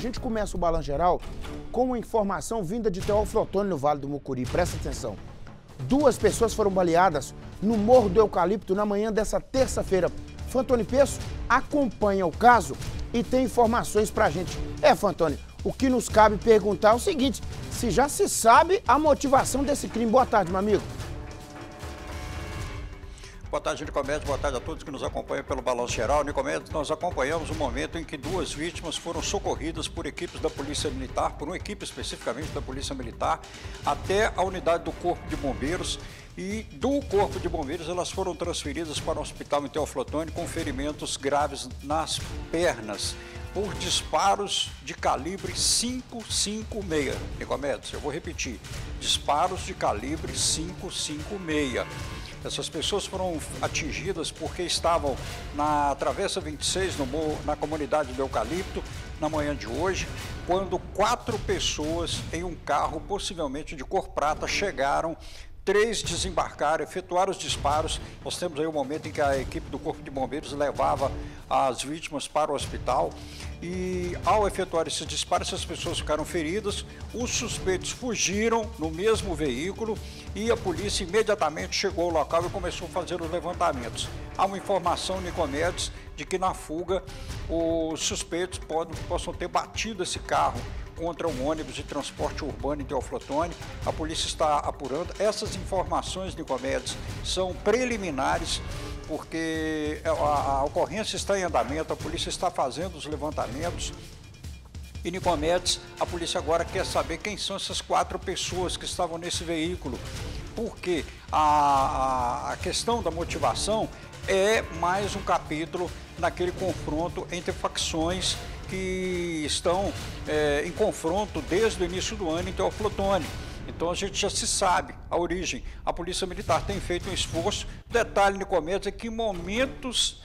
A gente começa o Balanço Geral com uma informação vinda de Teófilo Otoni, no Vale do Mucuri. Presta atenção. 2 pessoas foram baleadas no Morro do Eucalipto na manhã dessa terça-feira. Fantoni Peço acompanha o caso e tem informações pra gente. Fantoni, o que nos cabe perguntar é o seguinte: se já se sabe a motivação desse crime. Boa tarde, meu amigo. Boa tarde, Nicomedes. Boa tarde a todos que nos acompanham pelo Balanço Geral. Nicomedes, nós acompanhamos o momento em que 2 vítimas foram socorridas por equipes da Polícia Militar, por uma equipe especificamente da Polícia Militar, até a unidade do Corpo de Bombeiros. E do Corpo de Bombeiros elas foram transferidas para o hospital em Teófilo Otoni com ferimentos graves nas pernas por disparos de calibre 5.56. Nicomedes, eu vou repetir, disparos de calibre 5.56. Essas pessoas foram atingidas porque estavam na Travessa 26, na comunidade do Eucalipto, na manhã de hoje, quando 4 pessoas em um carro, possivelmente de cor prata, chegaram. 3 desembarcaram, efetuaram os disparos. Nós temos aí o momento em que a equipe do Corpo de Bombeiros levava as vítimas para o hospital e, ao efetuar esses disparos, essas pessoas ficaram feridas. Os suspeitos fugiram no mesmo veículo e a polícia imediatamente chegou ao local e começou a fazer os levantamentos. Há uma informação, Nicomedes, de que na fuga os suspeitos possam ter batido esse carro contra um ônibus de transporte urbano em Teófilo Otoni. A polícia está apurando. Essas informações, Nicomedes, são preliminares, porque a ocorrência está em andamento, a polícia está fazendo os levantamentos. E, Nicomedes, a polícia agora quer saber quem são essas 4 pessoas que estavam nesse veículo, porque a questão da motivação é mais um capítulo naquele confronto entre facções que estão em confronto desde o início do ano em Teófilo Otoni. Então a gente já se sabe a origem. A Polícia Militar tem feito um esforço. Detalhe, Nicomedes, é que momentos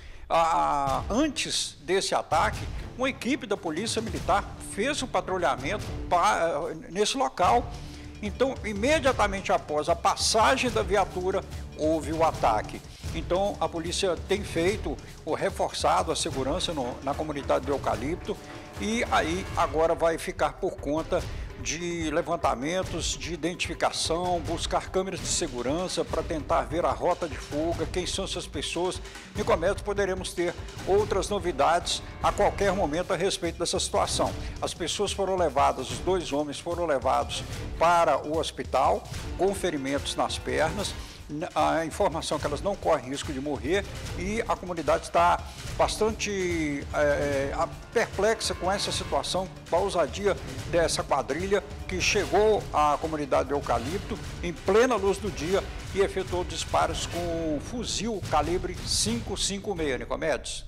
antes desse ataque, uma equipe da Polícia Militar fez um patrulhamento nesse local. Então, imediatamente após a passagem da viatura, houve o ataque. Então, a polícia tem feito ou reforçado a segurança na comunidade do Eucalipto e aí agora vai ficar por conta de levantamentos, de identificação, buscar câmeras de segurança para tentar ver a rota de fuga, quem são essas pessoas. Nicomedes, poderemos ter outras novidades a qualquer momento a respeito dessa situação. As pessoas foram levadas, os 2 homens foram levados para o hospital com ferimentos nas pernas. A informação é que elas não correm risco de morrer e a comunidade está bastante perplexa com essa situação, com a ousadia dessa quadrilha que chegou à comunidade do Eucalipto em plena luz do dia e efetuou disparos com um fuzil calibre 5.56, Nicomedes.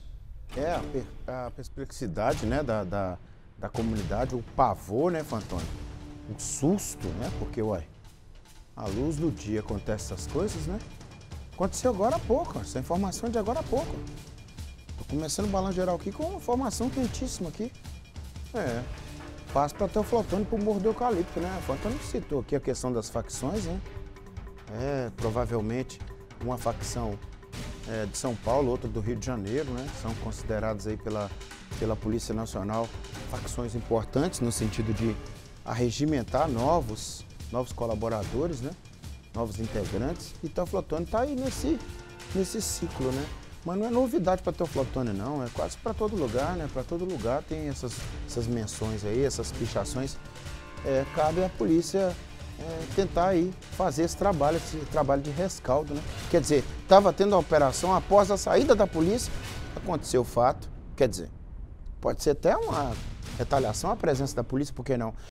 A perplexidade, né, da comunidade, o pavor, né, Fantoni? O susto, né, porque, à luz do dia acontecem essas coisas, né? Aconteceu agora há pouco, essa informação é de agora há pouco. Tô começando o Balanço Geral aqui com uma informação quentíssima aqui. Passo para Teófilo Otoni para o Morro do Eucalipto, né? O Fantoni citou aqui a questão das facções, né? Provavelmente uma facção de São Paulo, outra do Rio de Janeiro, né? São consideradas aí pela Polícia Nacional facções importantes no sentido de arregimentar novos colaboradores, né? Novos integrantes, e Teófilo Otoni está aí nesse ciclo, né? Mas não é novidade para Teófilo Otoni, não, é quase para todo lugar, né? Para todo lugar tem essas menções aí, essas pichações. Cabe à polícia tentar aí fazer esse trabalho de rescaldo, né? Quer dizer, estava tendo a operação, após a saída da polícia, aconteceu o fato, quer dizer, pode ser até uma retaliação à presença da polícia, por que não?